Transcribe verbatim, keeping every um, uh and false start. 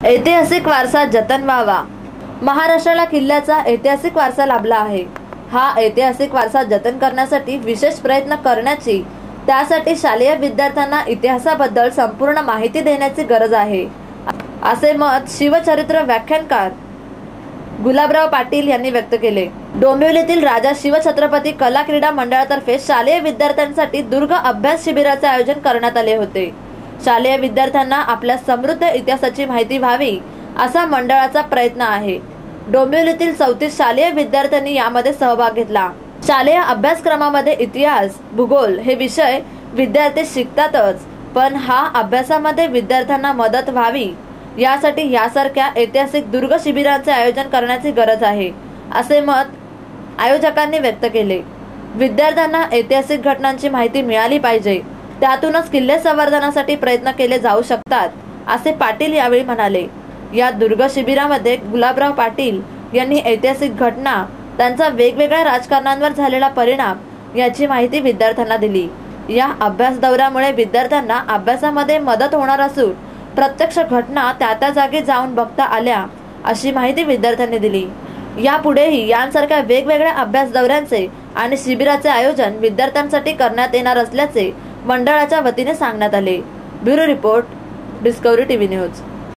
ऐतिहासिक वारसा जतन व्हावा। महाराष्ट्राला किल्ल्याचा ऐतिहासिक वारसा लाभला आहे। हा ऐतिहासिक वारसा जतन करण्यासाठी विशेष प्रयत्न करण्याची, त्यासाठी शालेय विद्यार्थ्यांना इतिहासाबद्दल संपूर्ण माहिती देण्याची गरज आहे, असे मत शिवचरित्र व्याख्यानकार गुलाबराव पाटील यांनी व्यक्त केले। डोंबिवलीतील राजा शिवछत्रपती कला क्रीडा मंडळातर्फे शालेय विद्यार्थ्यांसाठी दुर्ग अभ्यास शिबिराचे आयोजन करण्यात आले होते। शालेय विद्यार्थ्यांना आपल्या समृद्ध इतिहासाची माहिती व्हावी असा मंडळाचा प्रयत्न आहे। डोंबिवलीतील चौतीस शालेय विद्यार्थ्यांनी यामध्ये सहभाग घेतला। शालेय अभ्यासक्रमामध्ये इतिहास, भूगोल हे विषय विद्यार्थी शिकतातच, पण हा अभ्यासामध्ये विद्यार्थ्यांना मदत व्हावी यासाठी यासारख्या ऐतिहासिक दुर्ग शिबिरांचे आयोजन करण्याची गरज आहे, असे मत आयोजकांनी व्यक्त केले। विद्यार्थ्यांना ऐतिहासिक घटनांची माहिती मिळाली पाहिजे, त्यातूनच किल्ले संवर्धनासाठी प्रयत्न केले जाऊ शकतात, असे पाटील यावेळी म्हणाले। या दुर्ग शिबिरामध्ये गुलाबराव पाटील यांनी ऐतिहासिक घटना, त्यांचा वेगवेगळ्या राजकारणांवर झालेला परिणाम याची माहिती विद्यार्थ्यांना दिली। या अभ्यास दौऱ्यामुळे विद्यार्थ्यांना अभ्यासामध्ये मदत होणार असून प्रत्यक्ष घटना त्या त्या जागी जाऊन बघता आल्या, अशी माहिती विद्यार्थ्यांनी दिली। यापुढेही यांसारख्या वेगवेगळ्या अभ्यास दौऱ्यांचे आणि शिबिराचे आयोजन विद्यार्थ्यांसाठी करण्यात येणार असल्याचे मंडळाच्या वतीने सांगण्यात आले। Bureau report, Discovery TV news.